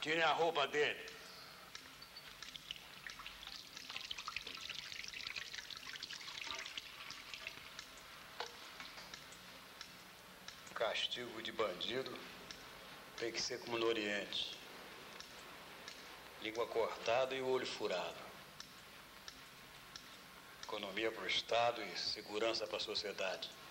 Tirem a roupa dele. Castigo de bandido tem que ser como no Oriente. Língua cortada e o olho furado. Economia para o Estado e segurança para a sociedade.